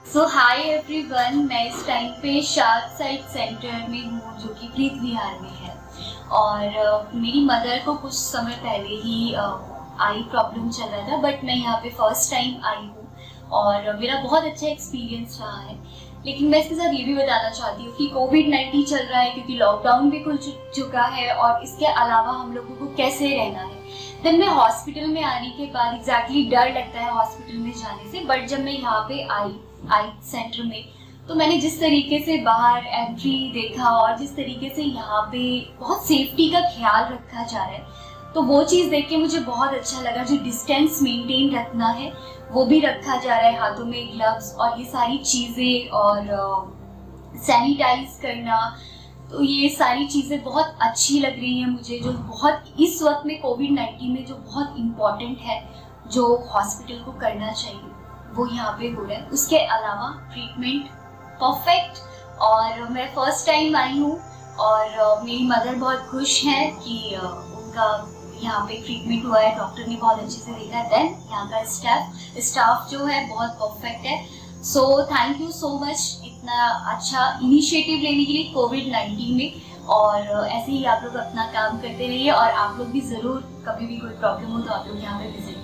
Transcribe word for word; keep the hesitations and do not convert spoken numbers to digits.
सो hi everyone, मैं इस time पे शार्क साइड सेंटर में हूँ जो कि प्रीत विहार में है। और uh, मेरी मदर को कुछ समय पहले ही आई uh, प्रॉब्लम चल रहा था, बट मैं यहाँ पे फर्स्ट टाइम आई हूँ और uh, मेरा बहुत अच्छा एक्सपीरियंस रहा है। लेकिन मैं इसके साथ ये भी बताना चाहती हूँ कि कोविड नाइन्टीन चल रहा है, क्योंकि लॉकडाउन भी खुल चुका है और इसके अलावा हम लोगों को कैसे रहना है। देन मैं हॉस्पिटल में आने के बाद एग्जैक्टली डर लगता है हॉस्पिटल में जाने से, बट जब मैं यहाँ पे आई आई सेंटर में तो मैंने जिस तरीके से बाहर एंट्री देखा और जिस तरीके से यहाँ पे बहुत सेफ्टी का ख्याल रखा जा रहा है, तो वो चीज़ देख के मुझे बहुत अच्छा लगा। जो डिस्टेंस मेंटेन रखना है वो भी रखा जा रहा है, हाथों में ग्लव्स और ये सारी चीज़ें और सैनिटाइज करना, तो ये सारी चीज़ें बहुत अच्छी लग रही हैं मुझे। जो बहुत इस वक्त में कोविड नाइन्टीन में जो बहुत इम्पॉर्टेंट है, जो हॉस्पिटल को करना चाहिए, वो यहाँ पे हो रहा है। उसके अलावा ट्रीटमेंट परफेक्ट, और मैं फर्स्ट टाइम आई हूँ और मेरी मदर बहुत खुश है कि उनका यहाँ पे ट्रीटमेंट हुआ है, डॉक्टर ने बहुत अच्छे से देखा है। देन यहाँ का स्टाफ स्टाफ जो है बहुत परफेक्ट है। So thank you so much इतना अच्छा इनिशिएटिव लेने के लिए कोविड नाइन्टीन में। और ऐसे ही आप लोग अपना काम करते रहिए, और आप लोग भी ज़रूर कभी भी कोई प्रॉब्लम हो तो आप लोग यहाँ पे विजिट